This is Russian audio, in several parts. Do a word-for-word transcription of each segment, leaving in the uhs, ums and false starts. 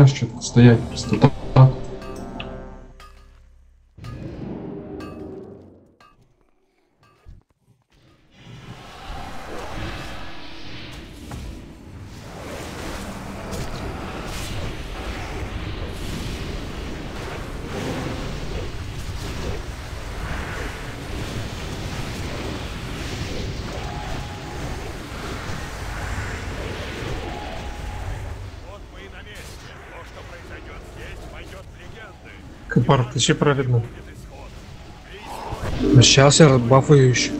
час что-то стоять просто так. Капар, ты че праведно? Сейчас я бафаю еще.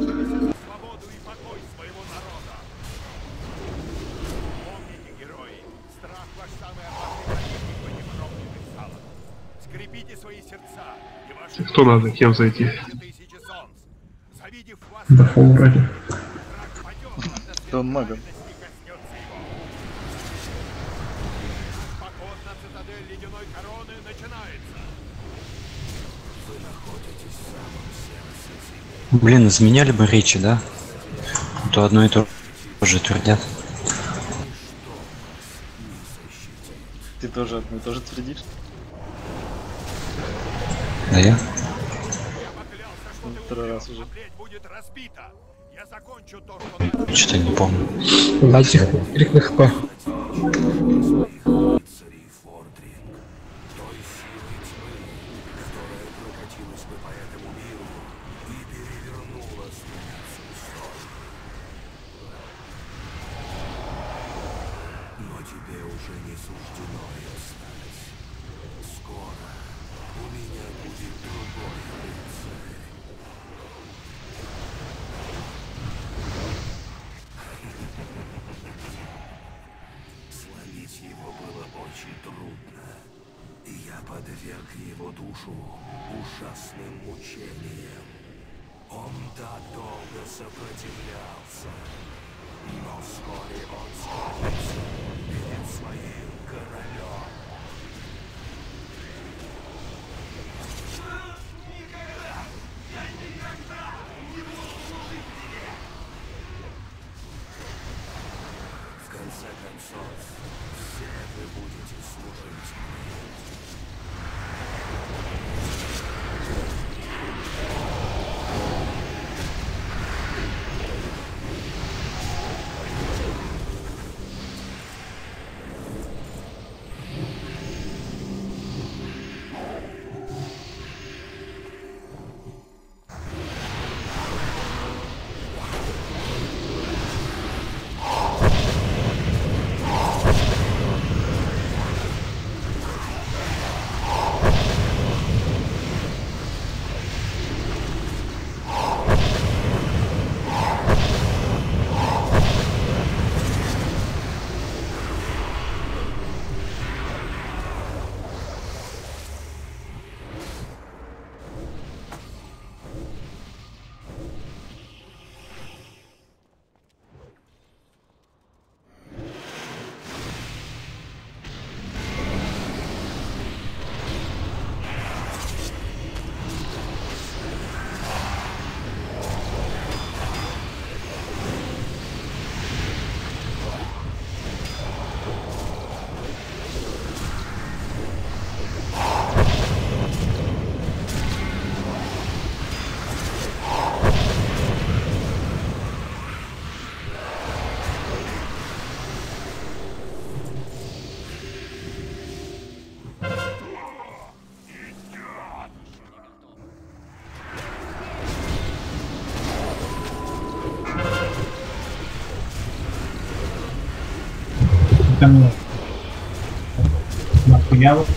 Кто надо, кем зайти? Бафу вроде. Он мага. Блин, изменяли бы речи, да? То одно и то же твердят. Ты тоже одно и то же твердишь? Да я? Ну, второй раз уже. Что-то не помню. Дайте их на хп. Там нахуя вот.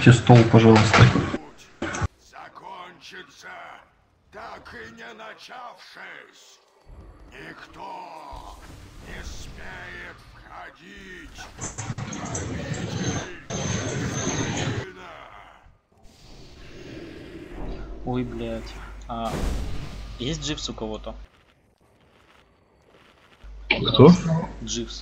Поставьте стол, пожалуйста. Закончится, так и не начавшись. Никто не смеет входить. Ой, блядь. А, есть дживс у кого-то? Кто? Дживс.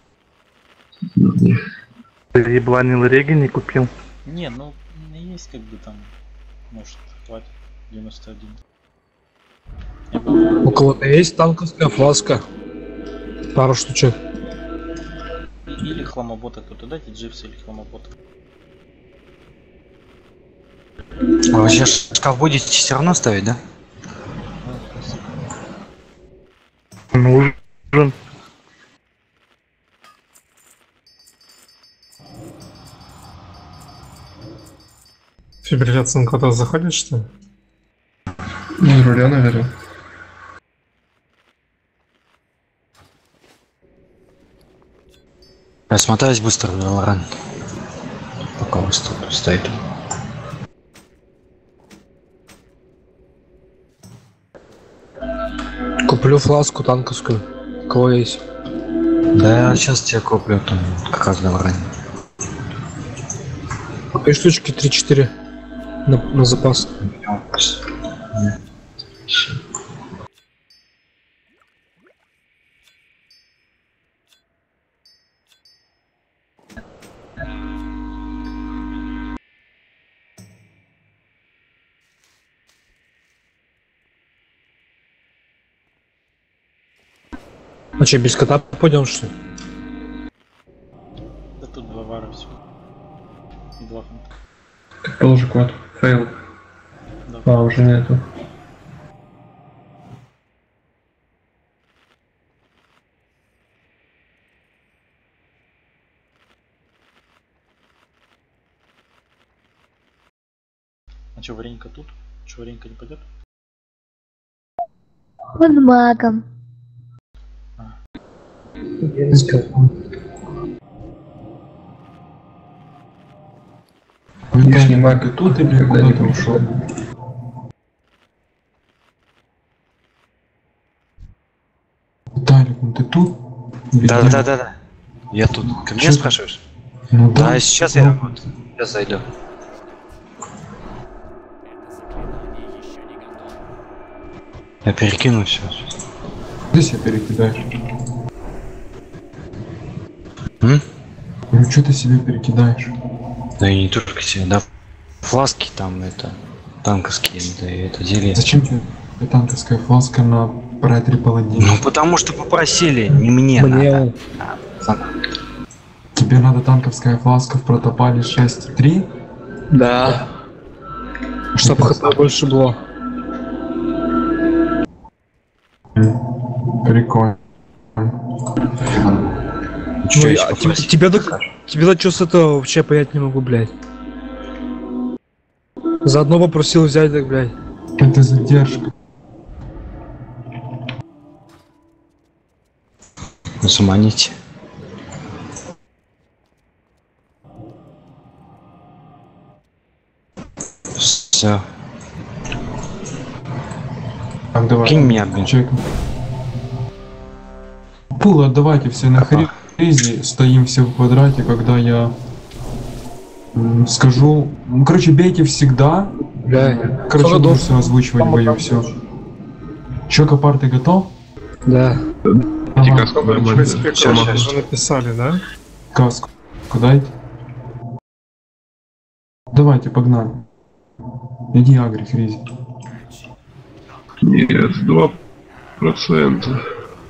Ты ебланил реги не купил? Не, ну есть как бы там, может, хватит девяносто один. Я бы- У кого-то есть танковская фласка? Пару штучек. Или хламобота кто-то, дайте дживс или хламобота. А вы сейчас шкаф будете все равно ставить, да? Ну, спасибо. Нужен. Фибрилляция на кого-то заходит, что ли? Не руля, наверное. Я смотаюсь быстро, Лоран. Пока у вас тут стоит. Куплю фласку танковскую. У кого есть? Да, я сейчас тебе куплю там как раз на Лоране. Купи штучки три-четыре на, на запас. А че, без кота пойдем, что ли? Да тут два вара все. И два фунта. Так положи код. Фейл. Да. А, уже нету. А чё, Варенька тут? Чё, Варенька не пойдет? Он магом. Лишний маг и тут, или куда ты ушел? Виталик, ну ты тут? Да, да, да, да. Я тут. Ко мне Чё ты? спрашиваешь? Ну Да, сейчас я ну, вот. Сейчас зайду. Я перекину все. Ты себя перекидаешь. М? Ну что ты себе перекидаешь? Да и не только себе, да. Фласки там это. Танковские, да и это деле. Зачем тебе танковская фласка на Прайтре Паладин? Ну потому что попросили, не мне, Мне надо. он. А, Тебе надо танковская фласка в протопале шесть три? Да. Чтоб хп больше было. Прикольно. Чё, Ну, если а тебе, попросить? тебе, да, тебе да что с этого вообще понять не могу, блядь. Заодно попросил взять, так, блядь. Это задержка. Ну, заманите. Все. Так, давай. Кинь меня, блин. Чек. Пул, отдавайте все на хризе, стоим все в квадрате, когда я м, скажу. Ну, короче, бейте всегда. Бля. Короче, Сколько должен все озвучивать в бою, все. Че, Копар, ты готов? Да. Ага. В принципе, Всё, как щас. уже написали, да? Каску дайте. Давайте, погнали. Иди агри, хризи. Нет, два процента.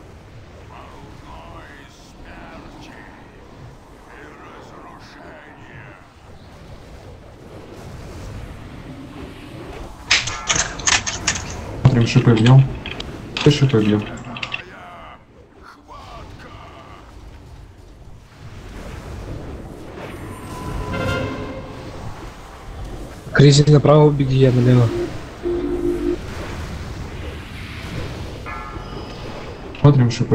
Смотрим, шипы бьем. Ты шипы бьем. Кризи направо, беги, я налево. Смотрим шипы.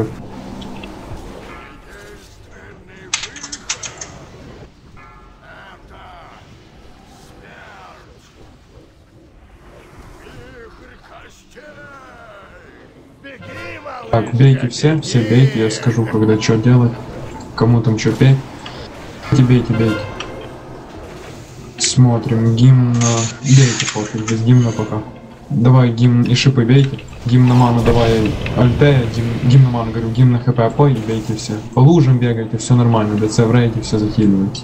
костей! Беги, малыш! Так, бейте все, все бейте, я скажу, когда что делать. Кому там что петь. Бейте, бейте. Смотрим, гимн... Бейте пофиг, без гимна пока. Давай гимн и шипы бейте. Гимн на ману давай альте, гимн, гимн на ману, говорю, гимн на хп пой и бейте все. По лужам бегайте, все нормально, ДЦ в рейде, все захиливайте.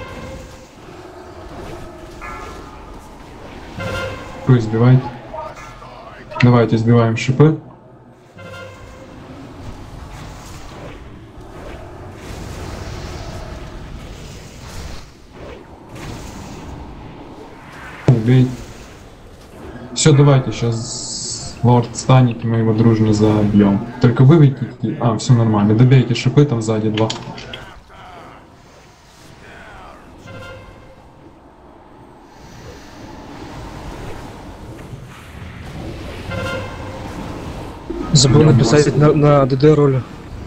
Шипы сбивайте. Давайте сбиваем шипы. Убей. Все, давайте сейчас лорд станет, и мы его дружно забьем. Только выведите. А, все нормально. Добейте шипы там сзади два. Забыл написать на, на ДД роли.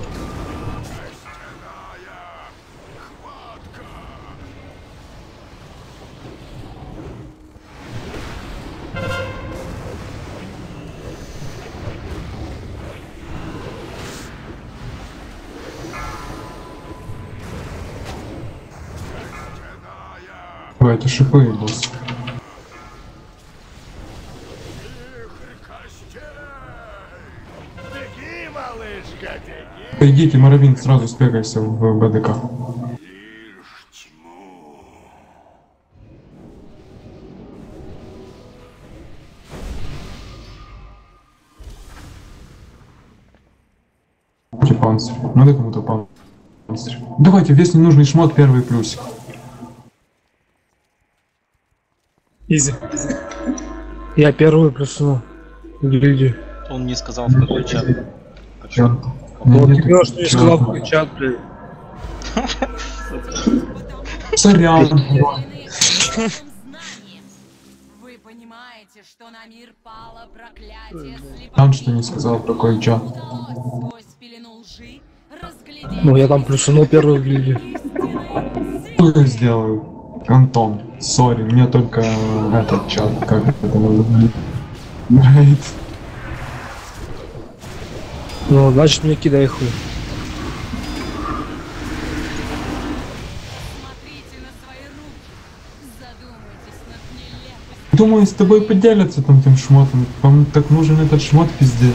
Давайте шипы, босс. Беги, малышка, беги! Идите, Моровин, сразу спекайся в БДК. Лишь тьму. Панцирь. Надо кому-то панцирь. Давайте весь ненужный шмот, первый плюсик. Изи. Я первый плюсну. Гильдию. Он не сказал, в какой чат. Чё? Вот Нет, тебе что не чё? сказал, какой чат, блядь. Сорян. Вы понимаете, что на мир пало проклятие слепоты? Там что не сказал, какой чат. Кто сквозь пелену лжи разглядел Ну я там плюсунул первую в гильдию. Что я сделаю? Антон, сори, мне только этот чат, как это называется? Рейд. Ну, значит мне кидай хуй. Смотрите на свои руки, задумайтесь над нелепостью. Думаю, с тобой поделятся там тем шмотом. Вам так нужен этот шмот, пиздец.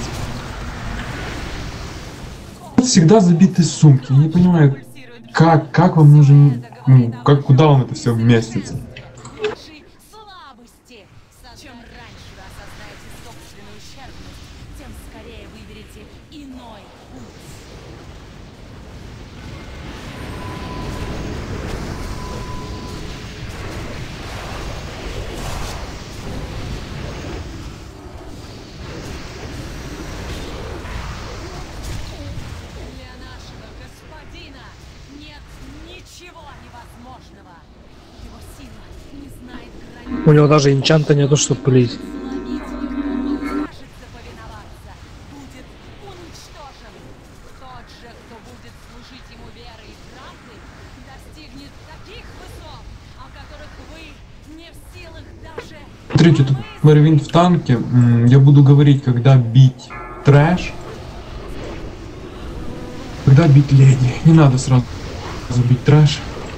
Всегда забиты сумки. Я не понимаю, как, как вам нужен, ну, как, куда вам это все вместится. Вашей слабости. Чем раньше вы осознаете собственную ущербность, тем скорее выберете иной путь. Для нашего господина нет ничего невозможного. Его сила не знает границ. У него даже энчанта нету, чтобы пылить. Сломить, кто откажется повиноваться, будет уничтожен. Тот же, кто будет служить ему верой и правдой, достигнет таких высот, о которых вы не в силах даже... Смотрите, тут Моровин в танке. М, Я буду говорить, когда бить трэш. Когда бить леди. Не надо сразу бить трэш.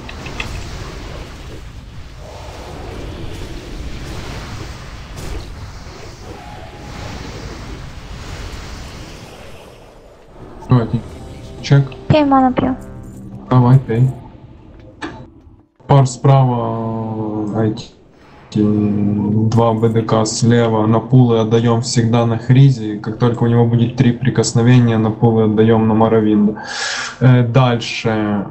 Давайте. Чек. Пей ману пью. Давай, пей. Пар справа, эти два БДК слева. На пулы отдаем всегда на Хризи. Как только у него будет три прикосновения, на пулы отдаем на Моровинда. Э, дальше.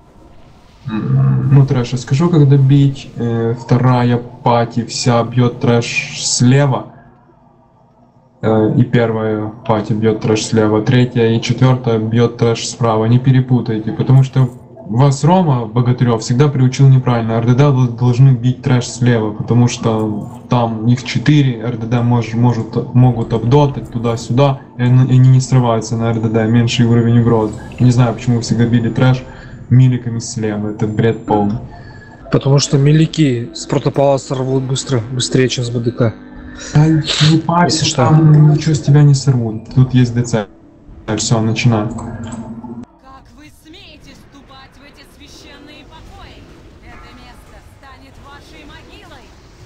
М, Ну, трэш, я скажу, когда бить. Э, вторая пати вся бьет трэш слева. Э, И первая пати бьет трэш слева, третья и четвертая бьет трэш справа. Не перепутайте, потому что вас Рома Богатырев всегда приучил неправильно. РДД дол- должны бить трэш слева, потому что там их четыре, РДД мож, может, могут обдотать туда-сюда, и они, и они не срываются на РДД, меньший уровень угроз. Не знаю, почему вы всегда били трэш миликами слева, это бред полный. Потому что милики с протопала сорвут быстро, быстрее, чем с БДК. Да не парься, Если что. там ничего с тебя не сорвут. Тут есть ДЦ. Все, начинаем. Как вы смеете ступать в эти священные покои? Это место станет вашей могилой.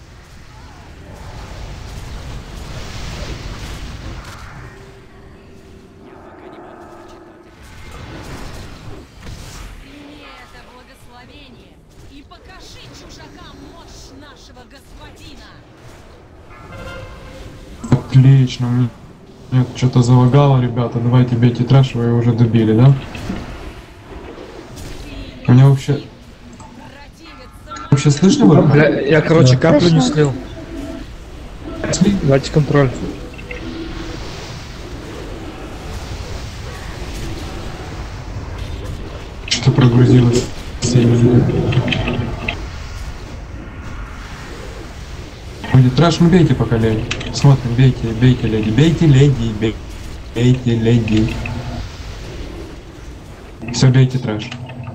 Прими это благословение и покажи чужакам мощь нашего господина. Отлично. Мне Нет, что-то залагало, ребята. Давайте бейте трэш, вы его уже добили, да? У меня вообще... Вообще слышно вы? Бля, я, короче, каплю не слил. Давайте контроль. Что-то прогрузилось. Будет трэш, ну бейте пока леди. Смотрим, бейте, бейте леди, бейте леди, бей- бейте леди. Все, бейте трэш.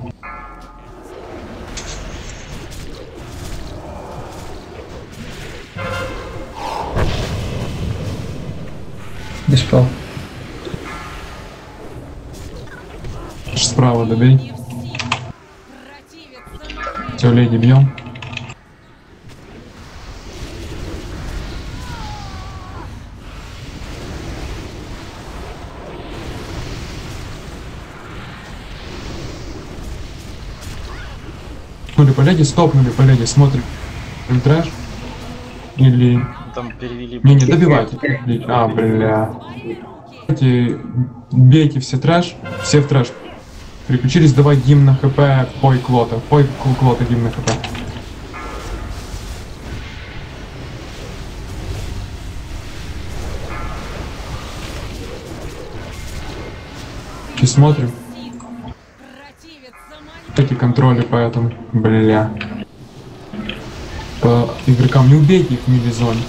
Диспел. Справа добей. Не в силах противиться моей Все, леди бьем. Стопнули по леди, стопнули по леди, смотрим трэш. Или... Там перевели. Не, не, добивайте. А, бля. Давайте, бейте все трэш, все в трэш. Переключились, давай гимн на хп, пой клота, пой клота гимн на хп. И смотрим. противиться моей. Эти контроли поэтому, бля. По игрокам не убейте их в мили-зоне.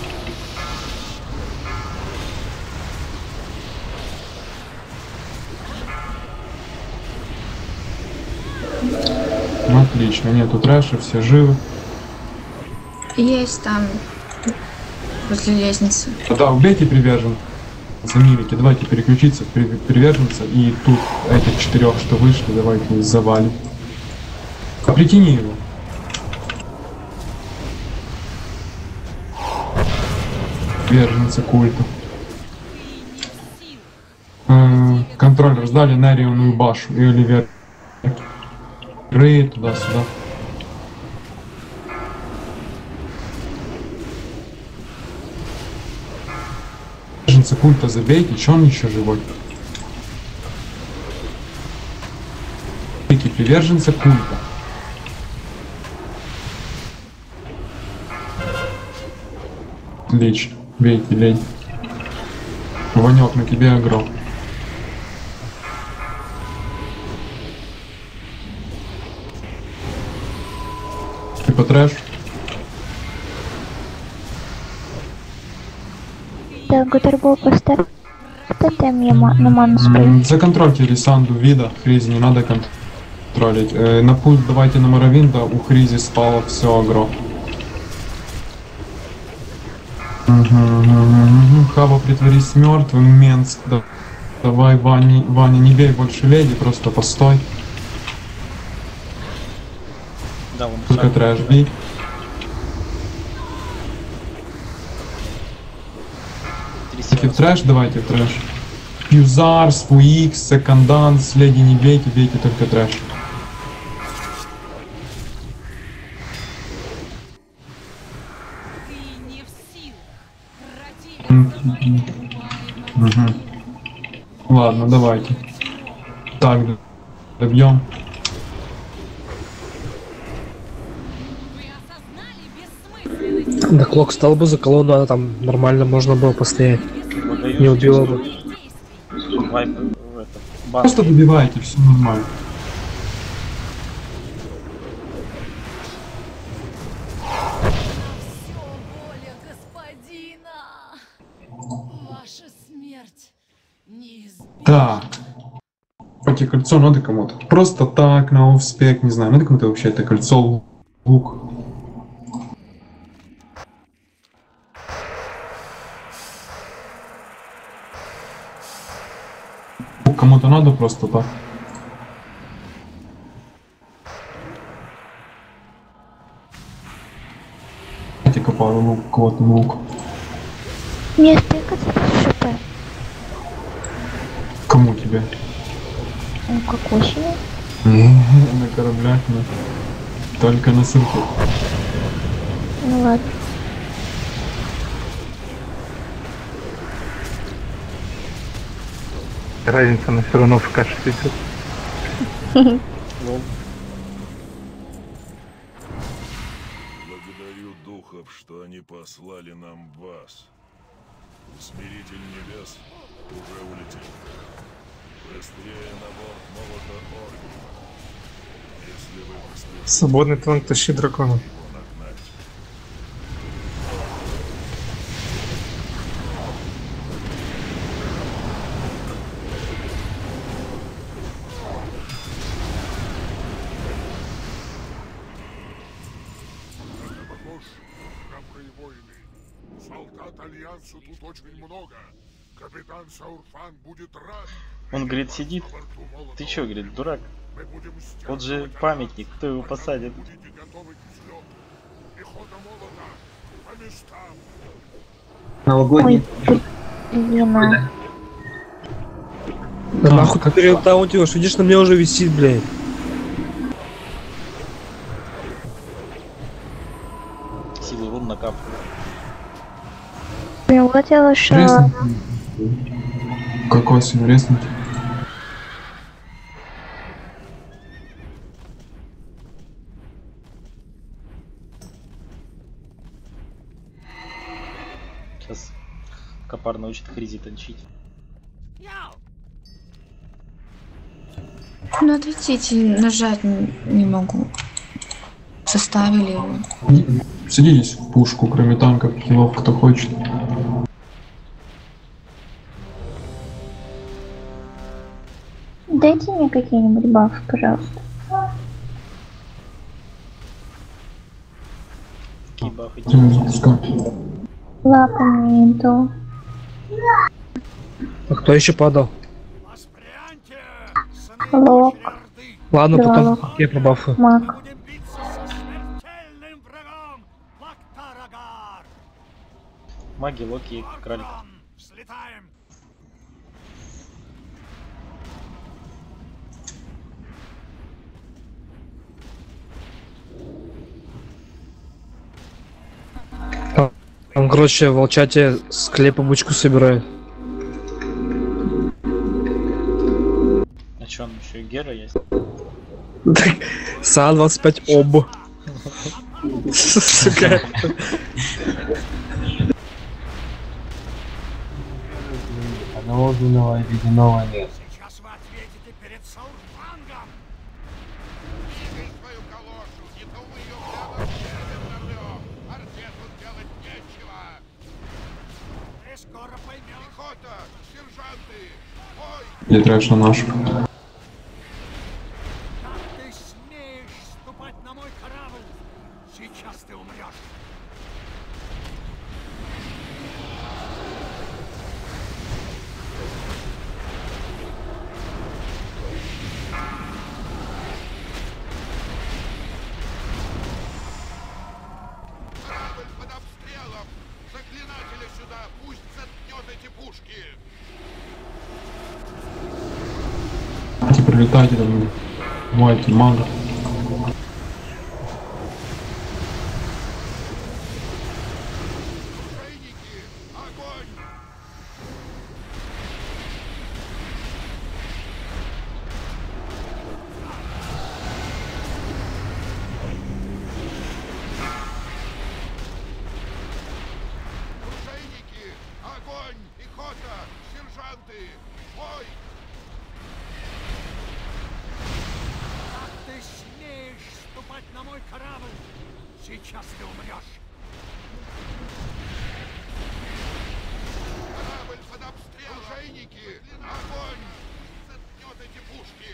Ну, отлично, нету трэша, все живы. Есть там возле лестницы. Да, убейте привержен. За милики, давайте переключиться в при- приверженца и тут этих четырех, что вышли, давайте завалим. А притяни его. Приверженца культа. Э, контроль раздали Нарионную башу и Оливер. Рей туда-сюда. Приверженца культа забейте, че он еще живой? Приверженца культа. Отлично. Бейте, лень. Ванек, на тебе агро. Ты по трэш? Так, Гутербол поставь. Ставьте мне ма- на ману спрей. М, Законтрольте Лисанду вида, Хризи не надо контролить. Э, на пульт давайте на Моровинда, у Хризи спало все агро. Угу. Хава, притворись мертвым, Менск, да. Давай, Ваня, Ваня, не бей больше леди, просто постой. Да, он Только шаг. трэш бей. Три Давайте сила. в трэш, давайте в трэш. Фьюзарс, Фуикс, Секонданс, леди не бейте, бейте только трэш. Ты не в силах М, противиться м, моей Угу. Ладно, давайте. Так, д- добьем. Вы осознали бессмысленность Да клок стал бы за колонну, она там нормально можно было постоять. Благоюз- Не убила бы. действий? Вайп, э, это, бан. Просто добивайте, все нормально. Все воля господина. Ваша смерть неизбежна. Так. Эти кольцо надо кому-то. Просто так, на офспек, не знаю. Надо кому-то вообще это кольцо, лук. Кому-то надо просто так. Дайте-ка пару лук, кого-то лук. Не стыкаться с ШП. Кому тебе? Ну, как осенью. На кораблях, нет. Только на сырке. Ну ладно. Разница, она все равно в каше идет. Лол. Благодарю духов, что они послали нам вас. Усмиритель небес уже улетел. Быстрее на борт молота Ордена. Если вы быстрее Свободный танк тащи дракона. его нагнать. Похож, храбрые воины. Солдат Альянсу тут очень много. Капитан Саурфан будет рад. Он, говорит, сидит. Ты чё, говорит, дурак? Мы будем Вот же памятник, кто его посадит? будете готовы к взлету. Пехота молота по местам. Ой, блин. Да нахуй ты перелтаунтишь, видишь, на мне уже висит, блядь. Силы вон накапливают. Прилетела, что... Резнуть? Какой сим резнуть? Сейчас Копар научит Хризи танчить. Ну ответите, нажать не, не могу. Составили его. Садитесь в пушку, кроме танков, хилов, кто хочет. Дайте мне какие-нибудь бафы, пожалуйста. Какие бафы Запускай. Лапами инту. А кто еще падал? Лок. Ладно, Да, потом лох. я пробафаю. Маг. Маги, Локи, Кралик. Он, короче, в волчате склепа бучку собирает. А чё, он еще и Гера есть? СА двадцать пять об. Сука. Одного ледяного нет. Сейчас вы ответите перед Саурфангом. Двигай свою калошу, не то мы ее прямо взорвем. Артету делать нечего. Ты скоро поймешь. Пехота, сержанты, бой! Я трэш на нашу. Как ты смеешь ступать на мой корабль? Сейчас ты умрешь. Корабль под обстрелом! Заклинателя сюда! Пусть заткнет эти пушки! Давайте прилетайте там. Мойте мага. Оружейники! Огонь! Оружейники! Огонь! Пехота! Сержанты! Бой! Как ты смеешь ступать на мой корабль? Сейчас ты умрешь! Корабль под обстрелом! Оружейники! Огонь! Заткнет эти пушки!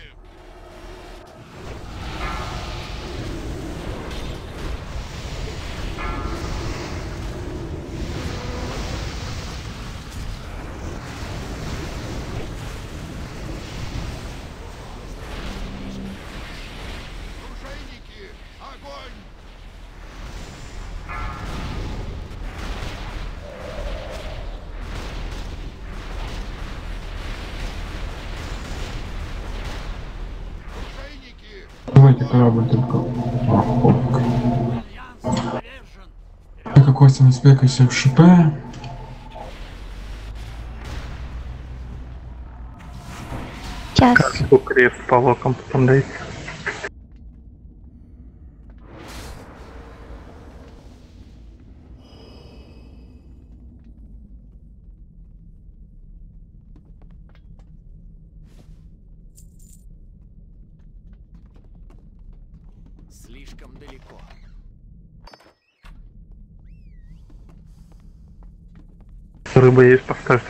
Вызывайте корабль только. А, пофиг. Какой-то не спекайся в ШП. Час. Карту крест по локам потом дайте. Слишком далеко. Рыба есть, поставьте.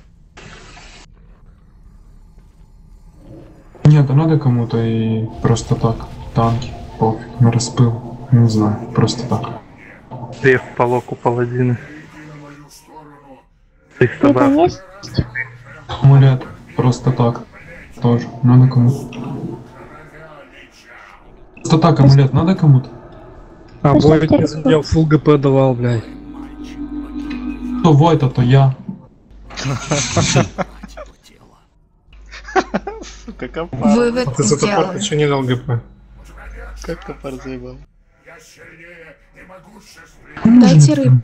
Нет, а надо кому-то и просто так. Танки, пофиг, на распыл. Не знаю, просто так. Крест по локу паладины. триста Это баксов. есть? Амулет, просто так. Тоже, надо кому-то. Просто так, амулет, надо кому-то? А Войт не занял фул ГП давал, блядь. Кто Войт, а то я. Сука, копар. Вывод А ты за топор сделан. еще не дал ГП. Как копар заебал. Я сильнее и могущественнее. Дайте рыбку.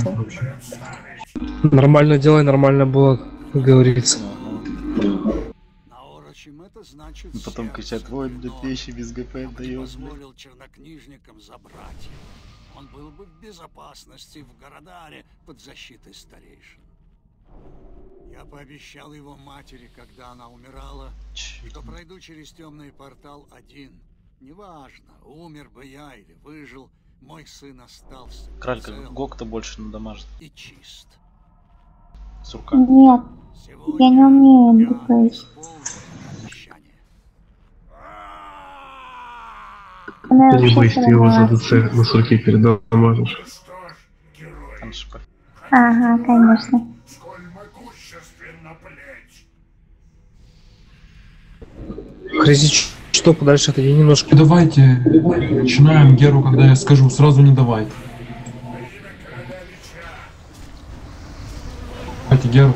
Нормально делай, нормально было, как говорится. На орочем это значит... И потом кричат, воин для пищи без ГП Я дает. позволил чернокнижникам забрать его. Он был бы в безопасности в Городаре под защитой старейшин. Я пообещал его матери, когда она умирала, что пройду через темный портал один. Неважно, умер бы я или выжил, мой сын остался Краль, цел как Гок-то больше надамажит. и чист. С руками. Нет, Сегодня я не умею я ГП. исполню обещание. Она Не вообще бойся, ты его за соревноваться. ДЦ высокий передал можешь. Там шипы. Ага, конечно. Сколь могущественна плеть. Хрези, что подальше отойди немножко. Давайте начинаем Геру, когда я скажу, сразу не давай. Давайте Геру.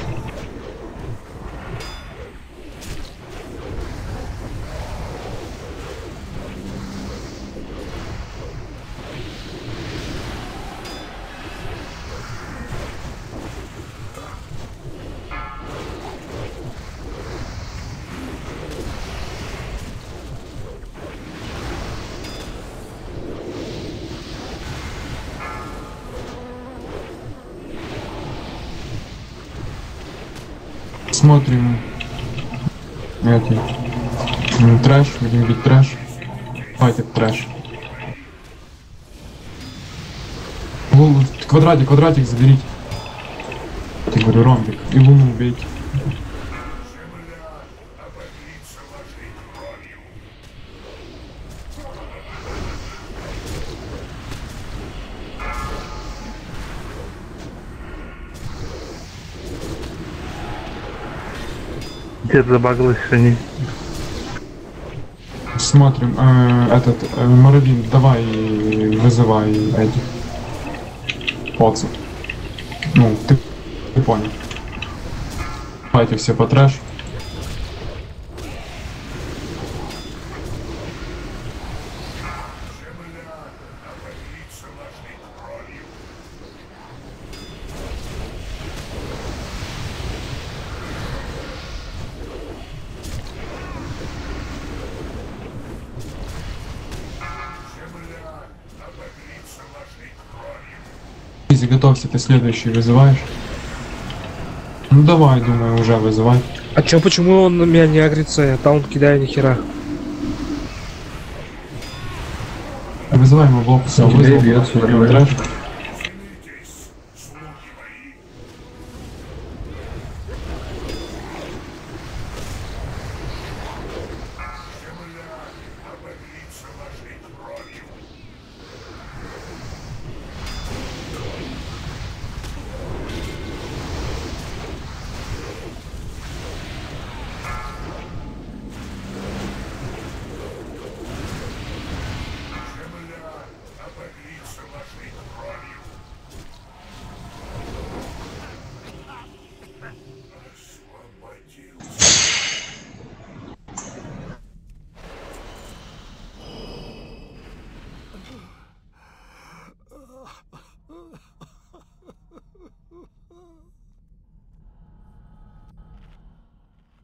Смотрим эти м, трэш, будем бить трэш. Файтик трэш. Луну, квадратик, квадратик заберите. Я говорю, ромбик. И луну убейте. Дед забагалась, что не... Смотрим, э, этот, э, Моровин, давай вызывай этих поцев. Ну, ты, ты понял. Давайте все по трэш. Изи, готовься, ты следующий вызываешь. Ну давай, думаю, уже вызывай. А чё, почему он на меня не агрится? Я таунт кидаю ни хера. Вызывай его блок, все, вызвал, берем трэш.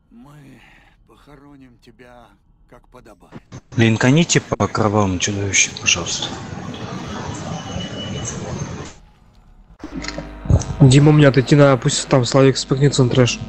Мы похороним тебя, как подобает. Линканите по кровавому чудовищу, пожалуйста. Дима, мне отойти надо, пусть там Славик спихнется на трэш.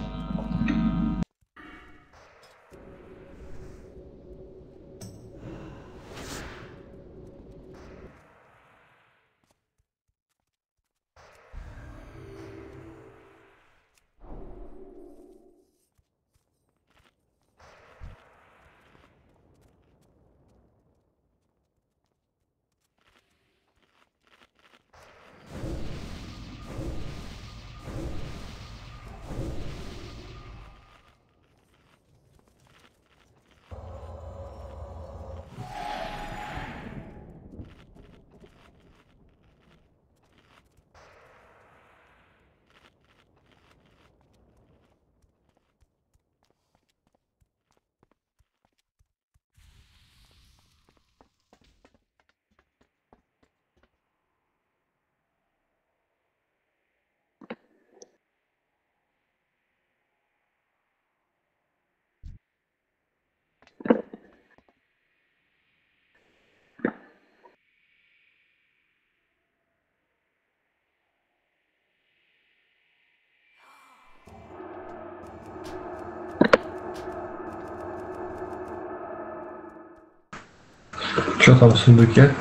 Что там в сундуке?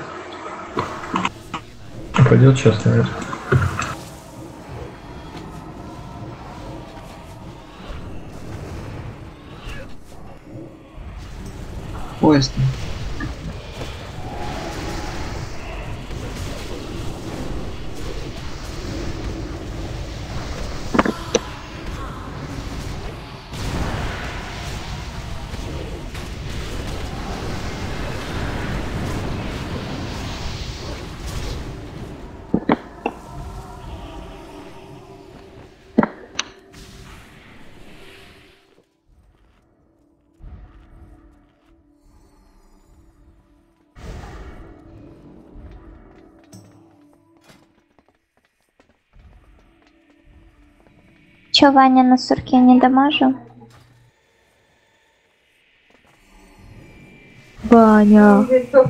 Пойдет сейчас, наверное. Поезд. Чё, Ваня на сурке не дамажил? Ваня.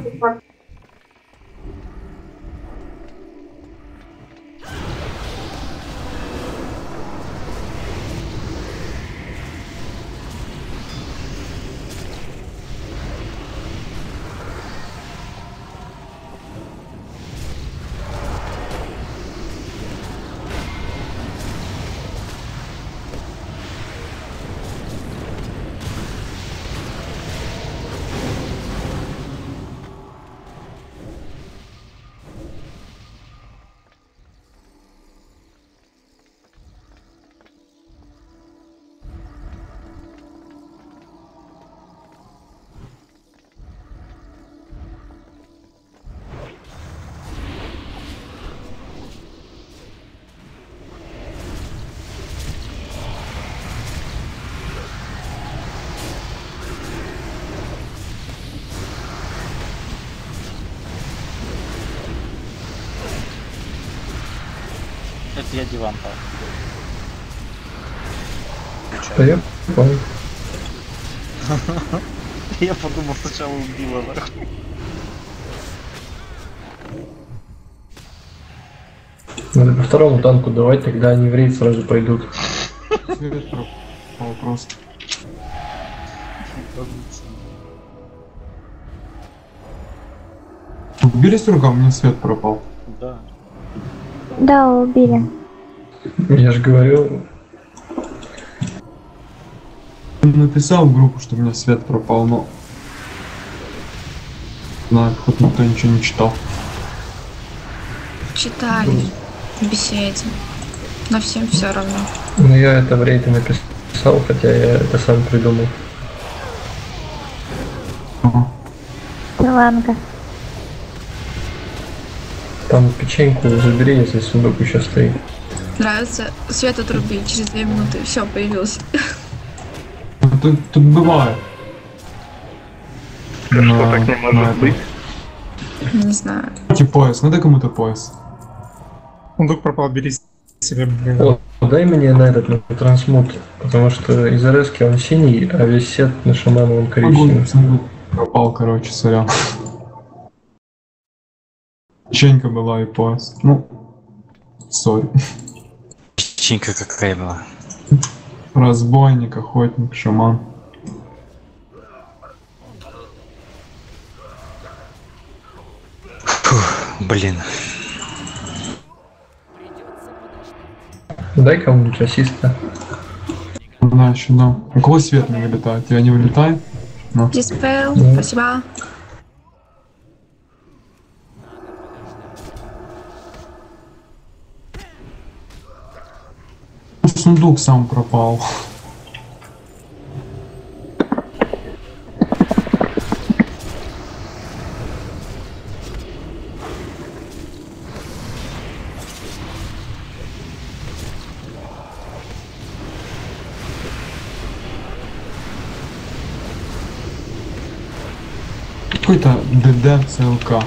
Это я диван пал. Да я понял. Я подумал, сначала убила нахуй. Надо по второму танку давать, тогда они в рейд сразу пойдут. Свет пропал просто. Убили с рука, мне свет пропал. Да. Да, убили. Я же говорю. Написал в группу, что у меня свет пропал, но... Знаю, хоть никто ничего не читал. Читали в беседе. Но всем все равно. Ну я это в рейде написал, хотя я это сам придумал. Ланга. Там печеньку забери, если сундук еще стоит. Нравится свет отрубить, через две минуты все появился. Тут, тут бывает. Да что, так не может быть? Не знаю. Пояс, надо кому-то пояс. Сундук пропал, бери себе, блин. О, Дай мне на этот на трансмут, потому что из РС он синий, а весь сет на шамана он коричневый. Огонь пропал, короче, сорян. Печенька была и поезд. Ну, сори. Печенька какая была. Разбойник, охотник, шаман. Фух, блин. Дай кому-нибудь ассиста. Да, еще да. У кого свет не вылетает? Тебя не вылетает? Ну. Диспел, Да. спасибо. Сундук сам пропал. Какой-то ДД ЦЛК.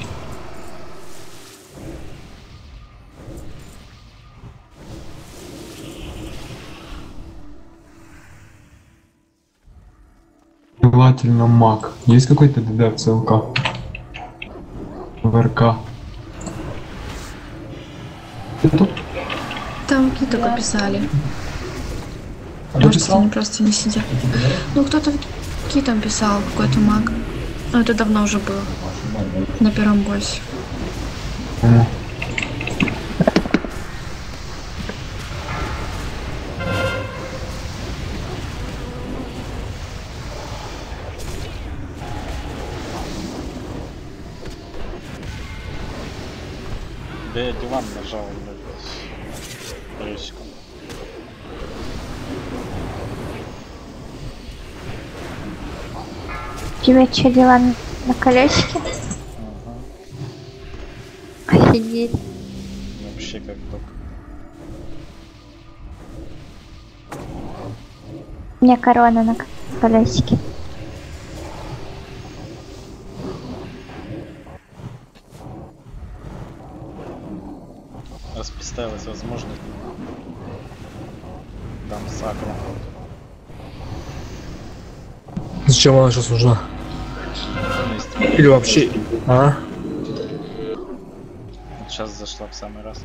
Желательно маг. Есть какой-то ДД в ЦЛК? В РК. Тут? Там какие только писали. Кто Может, писал? они просто не сидят. Ну, кто-то какие там писал, какой-то маг. Но это давно уже было. На первом боссе. М. Да я диван нажал, блядь, колесиком. У тебя что, дела на на колесике? Ага. Офигеть. Вообще как док. У меня корона на к- колесике. Раз представилась возможность, дам сакру. Зачем она сейчас нужна? Или вообще... А? Вот сейчас зашла в самый раз.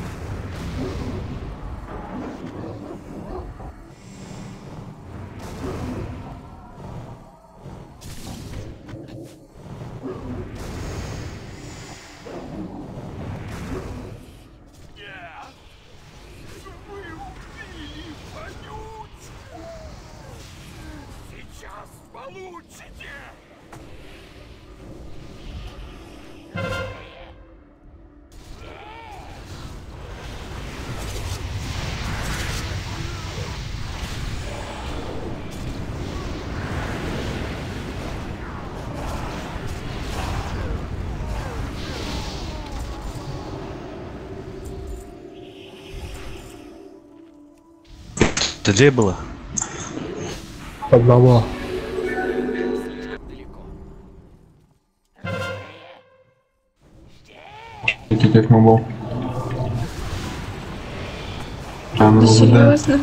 Вы убили вонючку! Сейчас получите! ДД было? Одного. Какие как могу. А, ну, Да ДД. серьезно?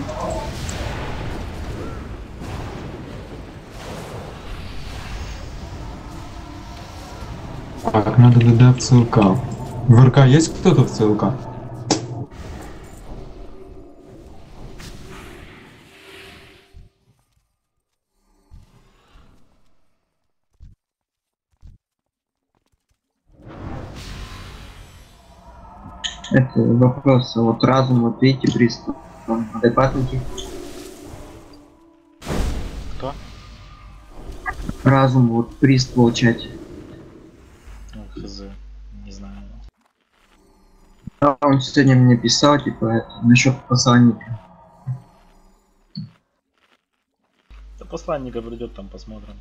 Так, надо ДД в ЦЛК. В РК есть кто-то в ЦЛК? Это вопрос, а вот разум, вот видите, пристав, он адекватненький. Кто? Разум, вот приз получать. Ну, хз. Не знаю. А он сегодня мне писал, типа, это, насчет посланника. Да посланника придет, там посмотрим.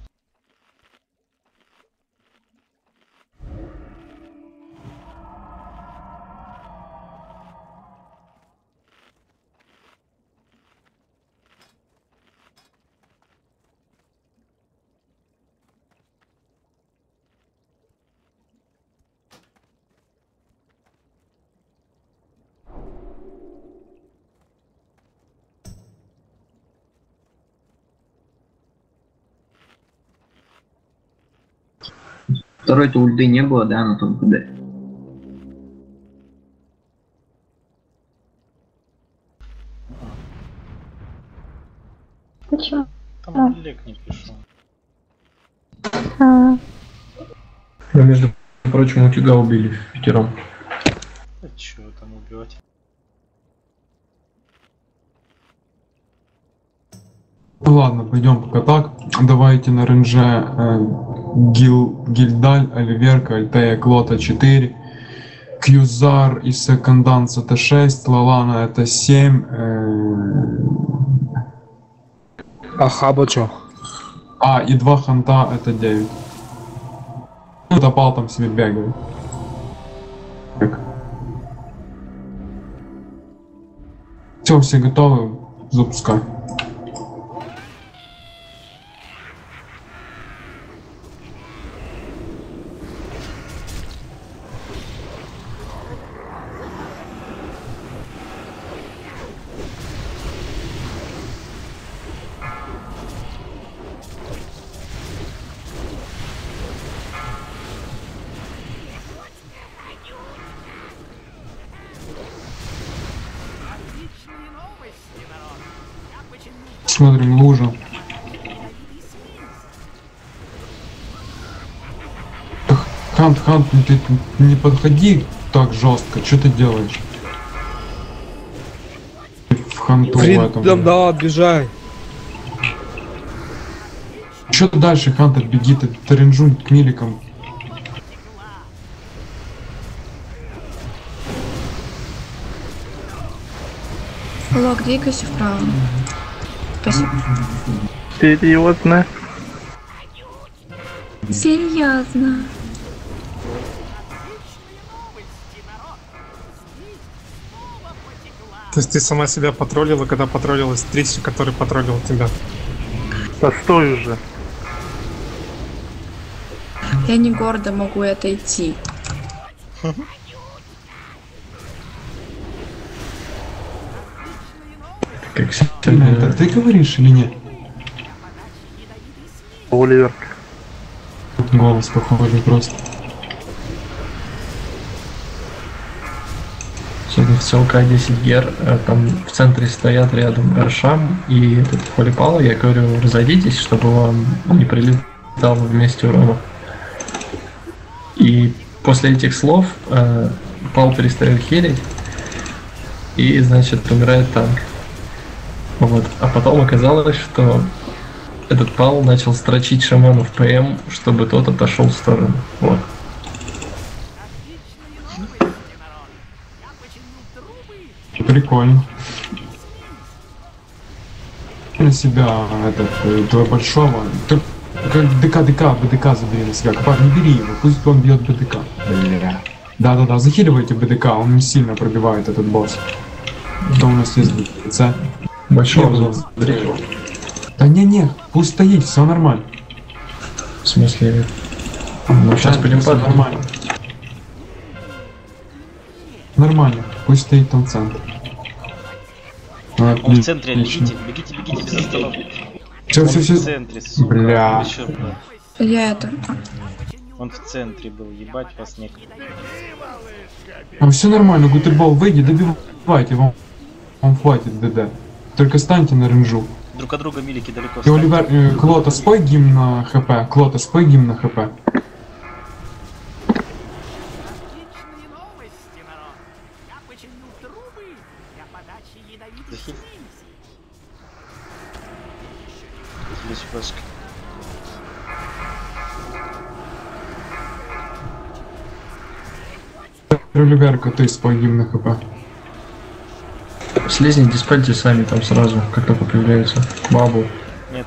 Второй-то ульды не было, да, на том ПД. Почему? Там Олег не пришел. А, Ну, между прочим, утюга убили пятером. Да чего там убивать? Ну ладно, пойдем пока так. Давайте на ренже э, Гил, Гильдаль, Оливерка, Альтея, Клота четыре, Кьюзар и Секонданс это шесть, Лалана это семь, э, А Хаба чё? а и два Ханта это девять. Ну, Топал там себе бегает. Все, все готовы, запускай. Смотрим лужу. Хант, Хант, ты не подходи так жестко, что ты делаешь? В Ханту в этом. Фридом, да, отбежай. Что ты дальше, Хантер, беги, ты, ты ренжунь к миликам. Лок, двигайся вправо. Спасибо. Серьезно? Серьезно. То есть ты сама себя потроллила, когда потроллилась Трисси, который потроллил тебя. Постой уже. Я не гордо могу отойти. Как Это ты говоришь или нет? Оливер. Голос похожий просто. Сегодня в ЦЛК десять гер, там в центре стоят рядом Эршам и этот Холипал. Я говорю, разойдитесь, чтобы вам не прилетало вместе урона. И после этих слов э, Пал перестает хилить, и, значит, умирает танк. Вот. А потом оказалось, что этот Пал начал строчить шаману в ПМ, чтобы тот отошел в сторону. Вот. Прикольно. На себя этот твой большого. Ты, как ДК, ДК, БДК забери на себя. Копар, не бери его, пусть он бьет БДК. Да-да-да, захиливайте БДК, он не сильно пробивает этот босс. Что у нас есть БДК? Большого. Да не-не, пусть стоит, все нормально. В смысле? Ну, сейчас пойдем под нормально. Нормально, пусть стоит там в центре. Он в центре, бегите, бегите, бегите без остановки. Все, все, все. В центре, сука. Бля. Еще, бля. Я это... Он в центре был, ебать вас некогда. А все нормально, Гутербол, выйди, добивайте, вам, вам хватит ДД. Только станьте на ренжу. Друг от друга милики далеко. И Оливер, э, Клота, спой гимн на ХП, Клота, спой гимн на ХП. Захиль. Здесь флешка. Оливерка, ты спой гимн на ХП. Слизни, диспельте сами там сразу, как только появляется бабу. Нет.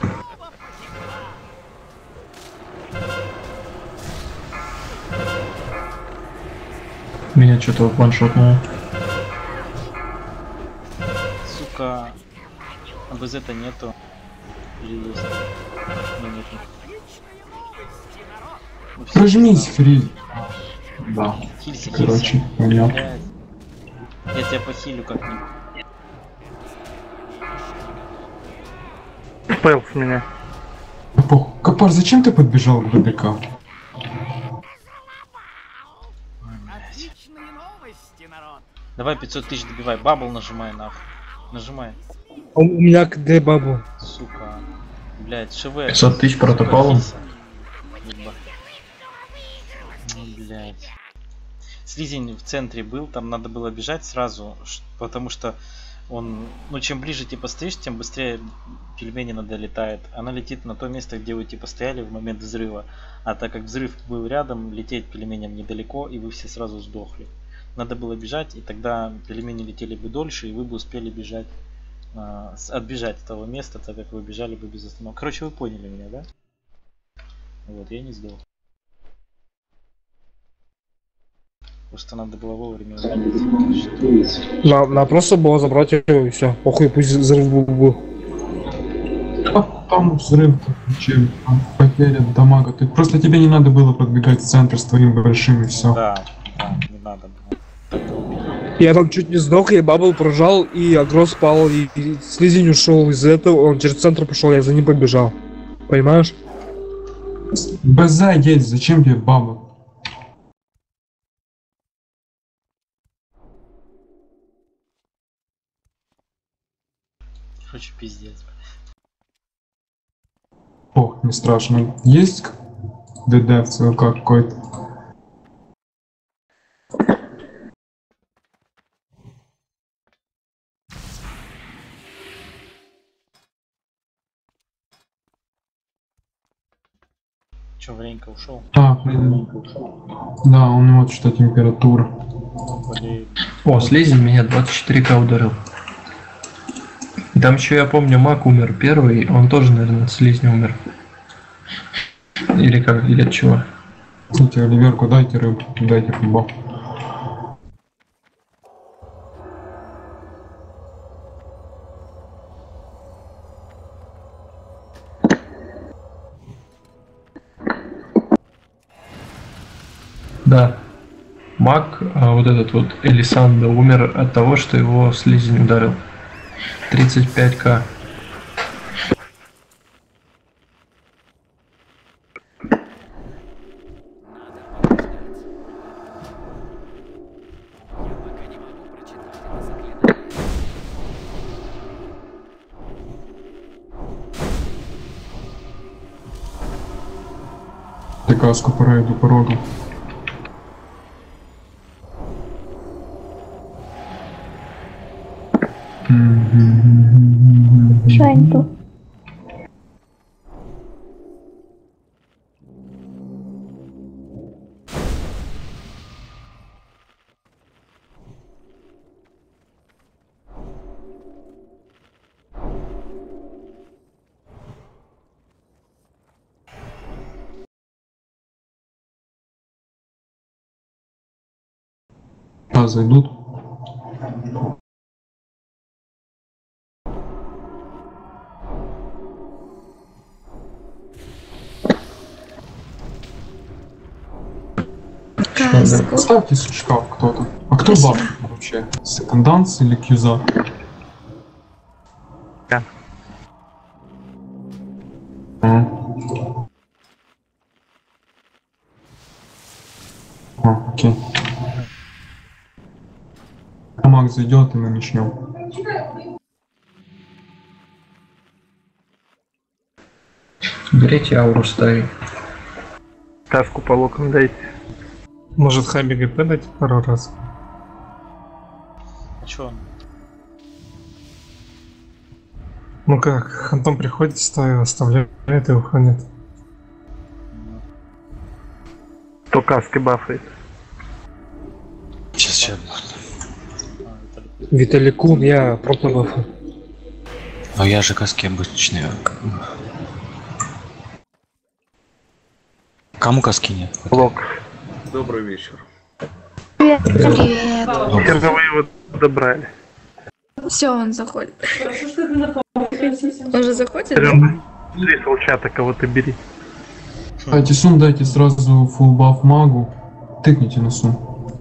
Меня что-то ваншотное. Сука. А без этого нету. Или есть? Ну, нет. Ну, все Прожмись, знал. Фри. Да. Хилься, Короче, хилься. понял. Блядь. Я тебя похилю как-нибудь. Спел с меня. Копар, зачем ты подбежал к БДК? Давай пятьсот тысяч добивай. Бабл нажимай нахуй. Нажимай. У меня где бабу? Сука. Блять, ШВ. пятьсот тысяч протоколом. Блять. Слизень в центре был, там надо было бежать сразу, потому что он, ну чем ближе типа стоишь, тем быстрее пельменина долетает. Она летит на то место, где вы типа стояли в момент взрыва. А так как взрыв был рядом, лететь пельменям недалеко, и вы все сразу сдохли. Надо было бежать, и тогда пельмени летели бы дольше, и вы бы успели бежать, а, отбежать от того места, так как вы бежали бы без остановки. Короче, вы поняли меня, да? Вот, я не сдох. Просто надо было вовремя увидеть. На, на просто было забрать ее и все. Похуй, пусть взрыв был. был. А там взрыв, чем потеря дамага. Ты, просто тебе не надо было подбегать в центр с твоим большим и все. Да, да, не надо было. Я там чуть не сдох, я бабл прожал, и агро спал, и, и слизень ушел из этого, он через центр пошел, я за ним побежал. Понимаешь? БЗ есть, зачем тебе баба? Короче, пиздец. Ох, не страшно. Есть ДД в ЦВК какой-то? Че, Варенька ушел? А, блин. Да, у него что температура. Блин. О, слизень меня двадцать четыре ка ударил. И там еще, я помню, Мак умер первый, он тоже, наверное, от слизня умер. Или как, или от чего? Слушайте, Оливерку дайте рыбу, дайте футбол. Да. Мак, а вот этот вот Элисандо умер от того, что его слизень ударил. тридцать пять ка. Ты каску по рейду порогу. Шаньту. А, зайдут. Ставьте шкаф кто-то. А кто баб вообще? Секунданс или кьюза? Я. А. А, окей. Макс зайдет, и мы начнем. Берите ауру ставить. Каску по локам дайте. Может Хаби ГП дать пару раз? А чё он? Ну как, Хантом приходит, ставит, оставляет и уходит. То каски бафает. Сейчас, сейчас. Виталикун, я просто бафу. Но я же каски обычные. Кому каски нет? Лок. Добрый вечер. Привет. Привет. Когда вы его добрали? Все, он заходит. Он же заходит? Три солчата кого-то бери. Дайте сум, дайте сразу фулл баф магу. Тыкните на сум.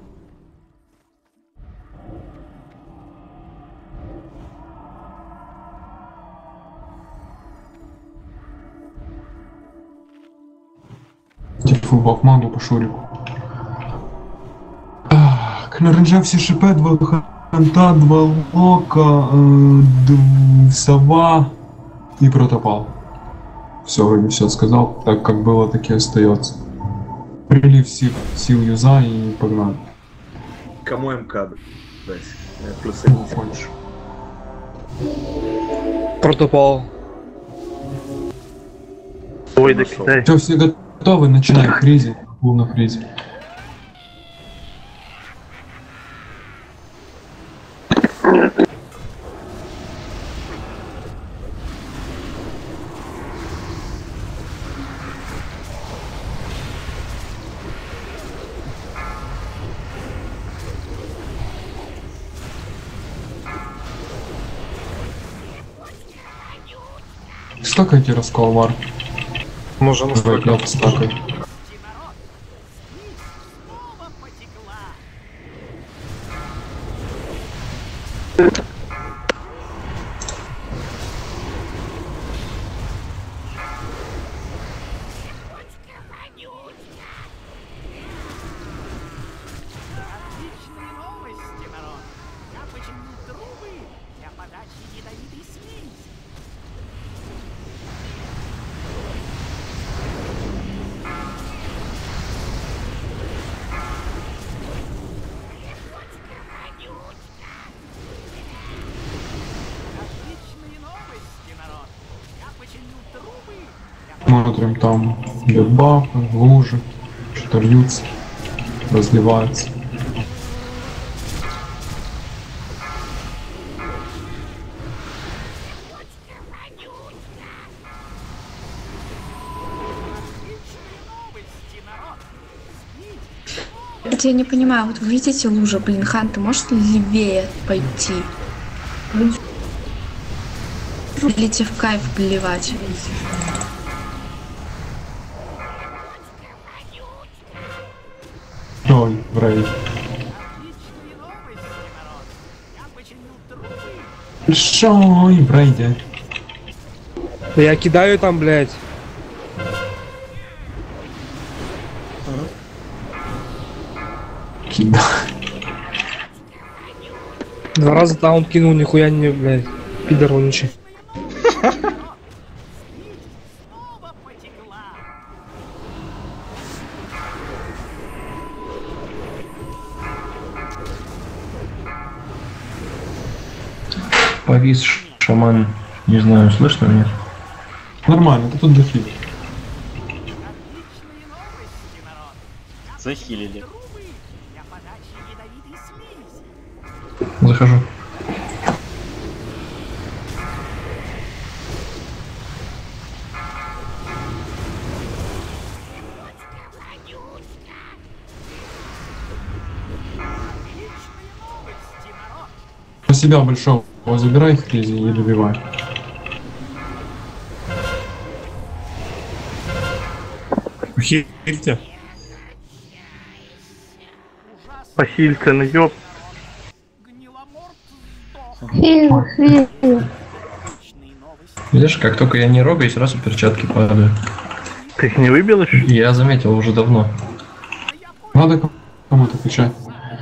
Фулл баф магу по шурику. Так, на ренже все шипы, два выхода. Конта, два лока, э, д- сова и протопал. Все, вроде все сказал. Так как было, так и остается. Прилив сил, сил юза и погнали. Кому МК дать? Плюс один хочешь. Протопал. Ой, да кидай. Все, все готовы, начинаем фризи. Был на фризе. Стакайте раскол, Вар. Можем Давай, я стакай. Смотрим, там дебафы, лужи, что-то льются, разливается. Вот я не понимаю, вот вы видите лужу, блин, Хан, ты можешь левее пойти? Или тебе в кайф блевать? Ой, Брейд. Шо, ой, Брейде. Да я кидаю там, блядь. Кидаю. Два раза таунт кинул, нихуя не, блядь. Пидор вонючий. Повис шаман, не знаю, слышно нет? Нормально, ты тут дохил. Захилили. Захожу. На себя большого забирай фризи и добивай. Хильте. Похильте, ну ёп. Хил, хил. Видишь, как только я не рогаю, сразу перчатки падают. Ты их не выбил еще? Я заметил уже давно. Надо кому-то кричать.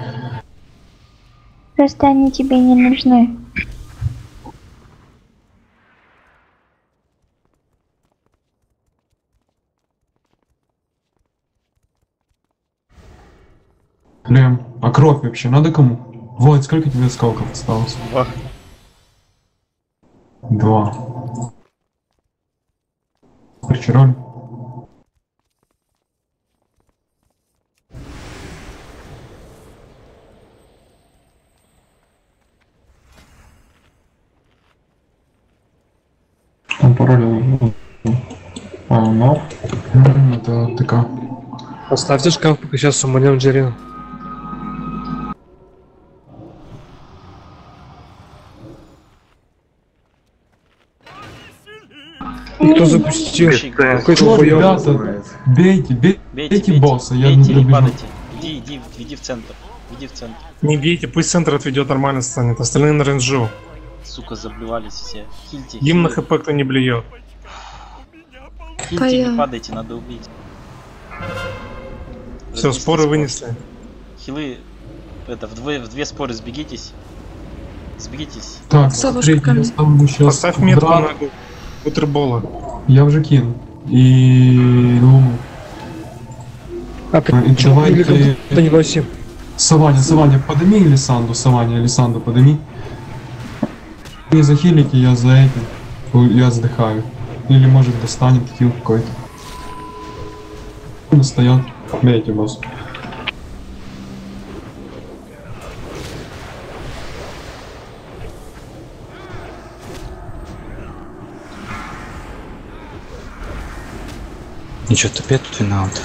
Просто они тебе не нужны. Лем, а кровь вообще надо кому? Вот, сколько тебе скалков осталось? Два. Два. Причероль. Там пароль. А, ну. Это ТК. Поставьте шкаф, пока сейчас суманем Джерина. И кто запустил? Какой-то Что, хуёвый. ребята, бейте, бейте, Бейте, бейте бейте, босса, я бейте не и добежу. падайте. Иди, иди, иди в центр. Иди в центр. Не бейте, пусть центр отведет, нормально станет. Остальные на рейнджу. Сука, заблевались все. Хильте, Им на хилы. хп кто не блюет. Хильте, Поел. не падайте, надо убить. Все, Разнести споры спор. вынесли. Хилы, это, в две, в две споры сбегитесь. Сберитесь. Так, С смотрите, я ловушками. ставлю сейчас... Поставь метку на бутербола. Я уже кинул. И луну. А И почему или давайте... как-то не восемь? Саваня, Саваня, подними Лисанду, Саваня, Лисанду, подними. Не захилите, я за этим. Я вздыхаю. Или может достанет хил какой-то. Достает. Бейте, босс. Ничего, ты опять тут виноват.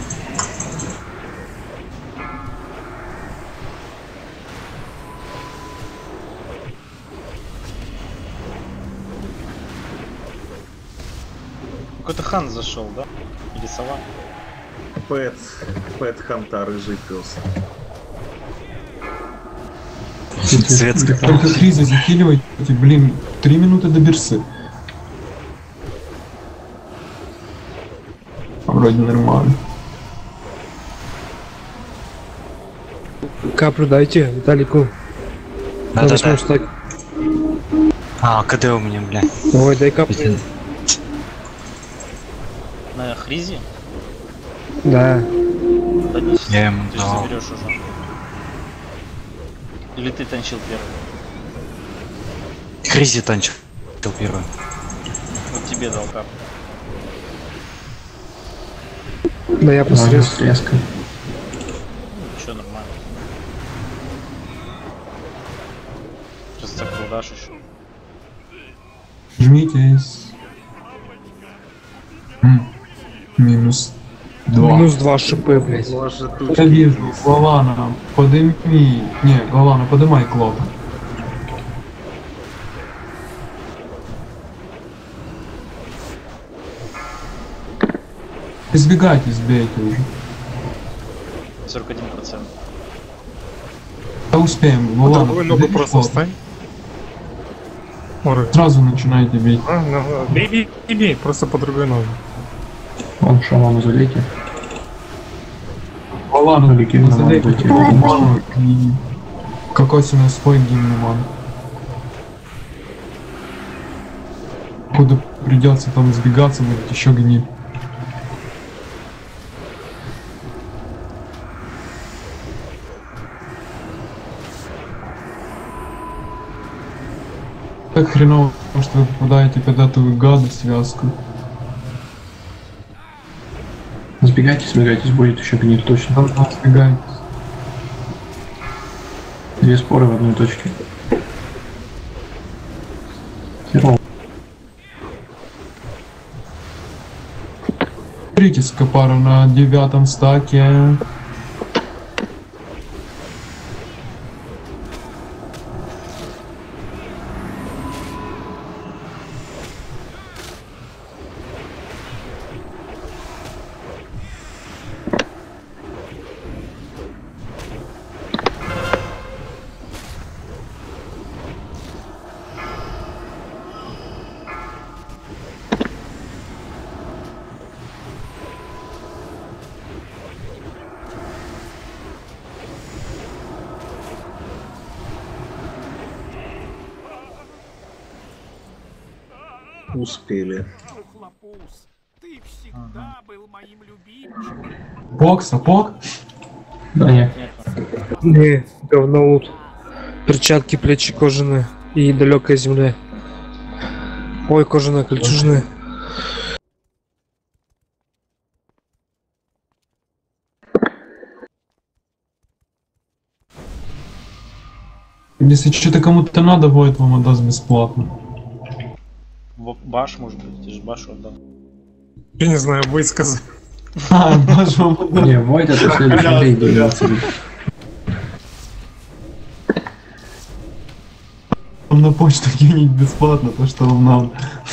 Какой-то хан зашел, да? Или сова? Пэт, Пэт Ханта, рыжий пес. Светская. Только кризы захиливайте, блин, три минуты до берсы. Вроде нормально. Каплю дайте, Виталику. Да, На да, восьмом да. стаке. А, КД у меня, бля. Ой, дай каплю. На хризе? Да. Да не, Я ему ты же дал. заберешь уже. Или ты танчил первый? Кризи танчил первый. Вот тебе дал кап. Да я посредством. Резко. Ничего, нормально. Сейчас так дашь еще. Жмитесь. М, Минус два. Минус два шипы, блядь. Может, тут Я вижу, Лавана, подыми. Не, Лавана, подымай клоп. Избегайте, сбейте уже. сорок один процент. Да успеем, Вот Лавана. другой ногу подыми просто клоп. встань. Оры. Сразу начинайте бить. А, ну, бей, бей, бей, бей, просто по другой ногу. Он шаману залейте. Лавана, Великий на залейте манбуке. ману и кокосиный свой гимн ману. Куда придется там сбегаться, будет еще гниль. Так хреново, что вы попадаете под эту гадость связку. Сбегайте, сбегайтесь, будет еще гниль точно. Там там сбегайте. Две споры в одной точке. Херово. Смотрите, скопара на девятом стаке. успели. Хлопус, ты всегда был моим любимчиком. Пок, сапог? Да нет. Не, говноут. Перчатки, плечи кожаные и далекая земля. Ой, кожаная кольчужная. Если что-то кому-то надо, Войт вам отдаст бесплатно. В- Баш, может быть, ты же Башу отдал. Я не знаю, бой сказал. А, Баш вам отдаст. Не, Войд это следующий рейд имеется в виду. Вам на почту кинуть бесплатно, то что вам надо.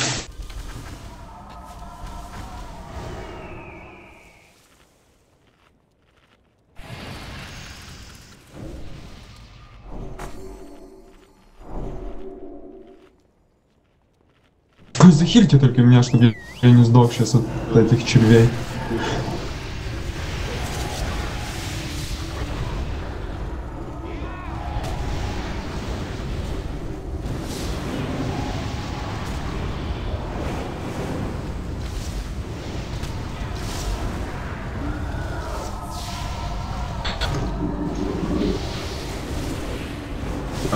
Вы захильте только меня, чтобы я не сдох сейчас от этих червей.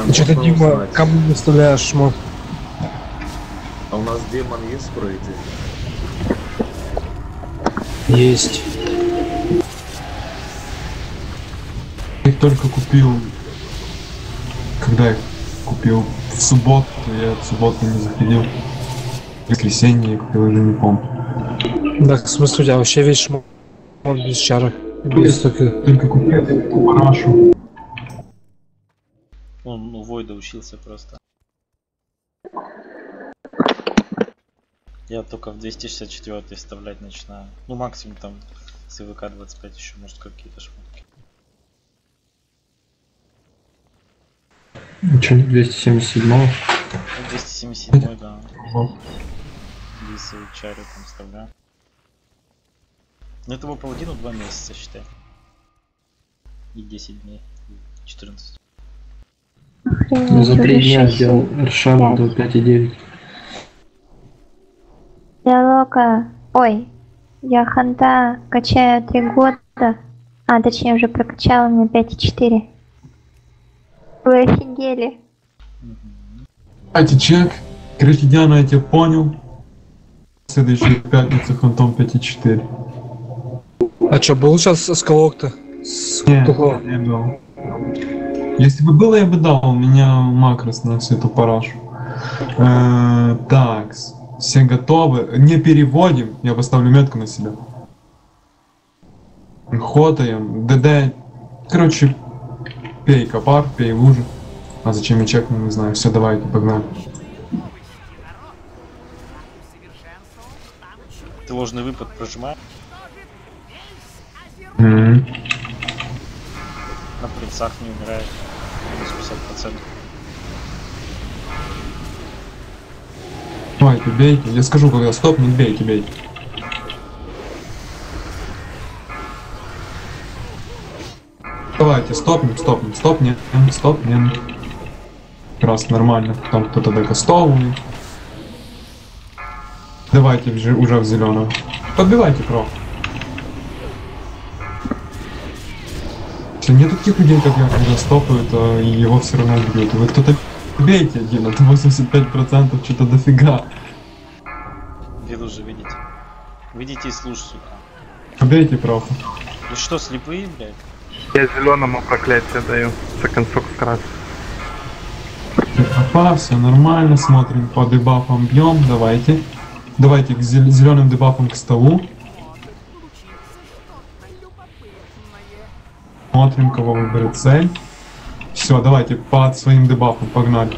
Что ты, Дима, кому не вставляешь шмот? А у нас демон есть в проекте? Есть. Я их только купил. Когда их купил? В субботу, я в субботу не заходил. В воскресенье я купил, уже не помню. Да, в смысле, у тебя вообще весь шмот без чарок. Без только... Только купил парашу. Он у Войда учился просто. Я только в двести шестьдесят четыре вставлять начинаю. Ну максимум там с ИВК двадцать пять еще может какие-то шмотки. Че, двести семьдесят семь? Ну, двести семьдесят семь, да. Если чарю там вставляю. Ну это был паладину два месяца, считай. И десять дней. четырнадцать. Ну, за три дня сделал Эршану до пять и девять. Я Лока. Ой, я ханта качаю три года. А, точнее, уже прокачала, мне пять и четыре. Вы офигели. Давайте чек. Критидиана, я тебя понял. В следующую пятницу хантом пять и четыре. А чё, был сейчас скалок-то? Не, не был. Если бы было, я бы дал. У меня макрос на всю эту парашу. Э, так, все готовы. Не переводим. Я поставлю метку на себя. Хотаем. ДД. Короче, пей копар, пей лужи. А зачем я чекну, не знаю. Все, давайте, погнали. Ты ложный выпад прожимаешь? Mm-hmm. На принцах не умирает. Минус пятьдесят процентов. Давайте, бейте. Я скажу, когда стопнет, бейте, бейте. Давайте, стопнем, стопнем, стопнем, стопнем. Раз, нормально. Там кто-то докастовывает. Давайте уже, уже в зеленую. Подбивайте кровь. Нет таких людей, как я, когда стопают, а его все равно бьют. Вы кто-то бейте один, это восемьдесят пять процентов, что-то дофига. Виду же, видите. Видите и слушайте. Бейте правда. Вы что, слепые, блядь? Я зеленому проклятие даю за концок крас. Опа, все нормально, смотрим по дебафам, бьем, давайте. Давайте к зеленым дебафам к столу. Смотрим, кого выберет цель. Все, давайте под своим дебафом, погнали.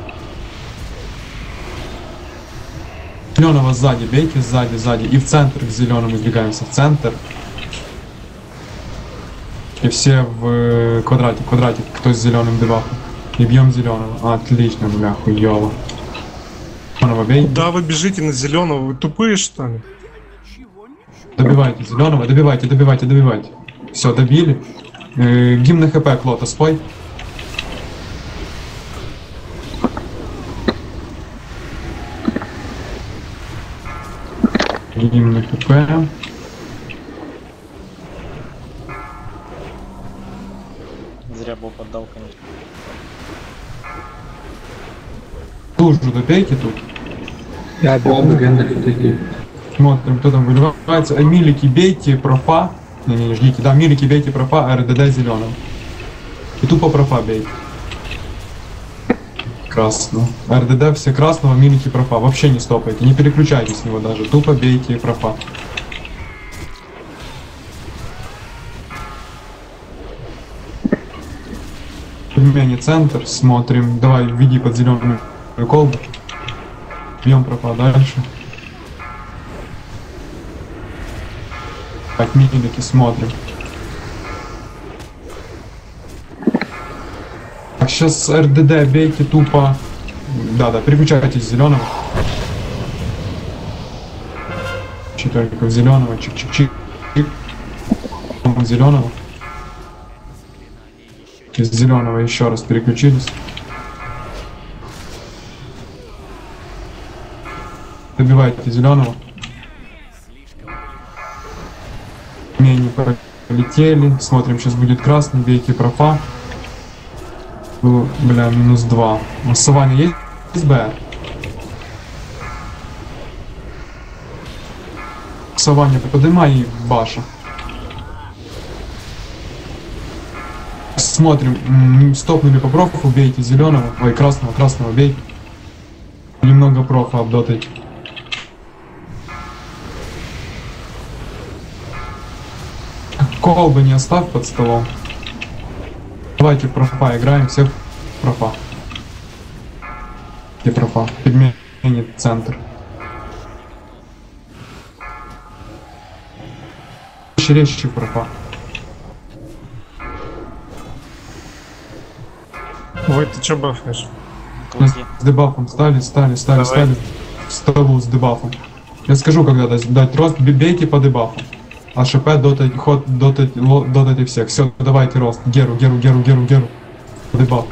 Зеленого сзади, бейте сзади, сзади. И в центр к зеленому сдвигаемся, в центр. И все в квадратик, квадратик, кто с зеленым дебафом. И бьем зеленого. Отлично, бля, хуёво. Зеленого бей. Да, вы бежите на зеленого, вы тупые что ли? Добивайте зеленого, добивайте, добивайте, добивайте. Все, добили. Э, гимн на хп, Клота, спой. Гимн на хп. Зря был поддал, конечно. Лужу добейте тут. Я бегу. Смотрим, кто там выливается. Милики бейте, профа. Не, не, не, ждите. Да, милики бейте, профа, а РДД зеленым. И тупо профа бейте. Красно. РДД все красного, милики профа. Вообще не стопайте, не переключайтесь с него даже. Тупо бейте профа. Пельмени центр, смотрим. Давай, введи под зеленую колбу. Бьем профа дальше. Так, милики смотрим. Так, сейчас РДД бейте тупо. Да, да, переключайтесь с зеленого. Чуть только в зеленого, чик-чик-чик. Зеленого. Из зеленого еще раз переключились. Добивайте зеленого. Не, не полетели. Смотрим, сейчас будет красный, бейте профа. Было, бля, минус два. Массование есть? Есть Б. Массование, поднимай и баша. Смотрим, м, стопнули по профу, убейте зеленого, ой, красного, красного бей. Немного профа обдотайте. Колбы не оставь под столом. Давайте профа играем, всех профа. Где профа? Пельмени, центр. Резче профа. Ой, ты чё бафнешь? С дебафом стали, стали, стали, Давай. стали. Столу с дебафом. Я скажу, когда дать, дать рост, бе- бейте по дебафу. А ШП дотать, ход, дотать, ло- дотайте всех. Все, давайте рост. Геру, геру, геру, геру, геру. По дебафу.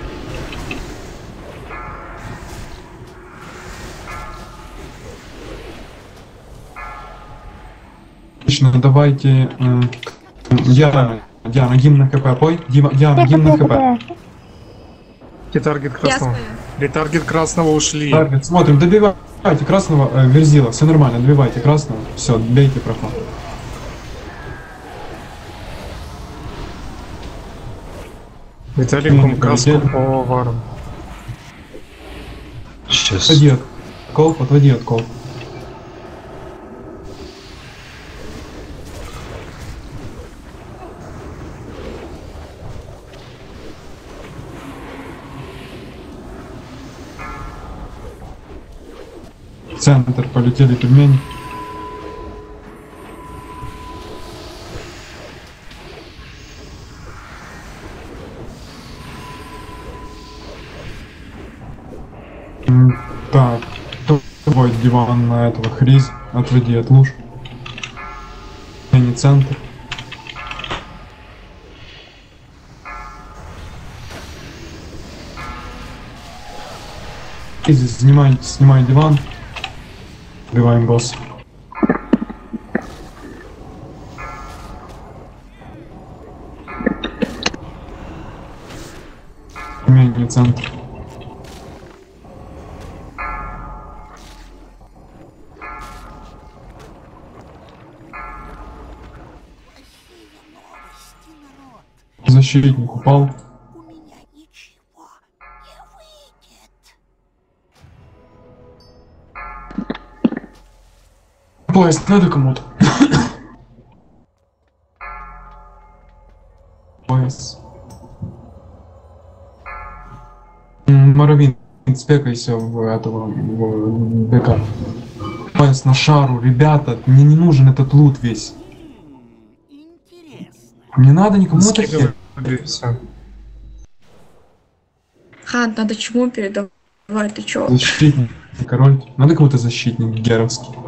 Отлично, давайте... м, Диана, Диана, гимн на хп пой. Дима, Диана, гимн на хп. Ретаргет красного. Ретаргет красного ушли. Таргет, смотрим, добивайте красного, э, Верзила, все нормально, добивайте красного, все, бейте профа. Виталиком каску по варам. Сейчас. Отводи от колб, отводи от колб. В центр полетели пельмени. М, Так, твой диван на этого хриз, отведи от луж. Не центр. Изи, снимай, снимай диван. Убиваем босса. Менее центр. Защитник упал. Поезд надо кому-то. Поезд. М, Моровин, спекайся в этого в БК. Поезд на шару, ребята, мне не нужен этот лут весь. Не надо никому это хер. Всё. Хан, надо чему передавать? Ты чё? Защитник, король. Надо кому-то защитник геровский.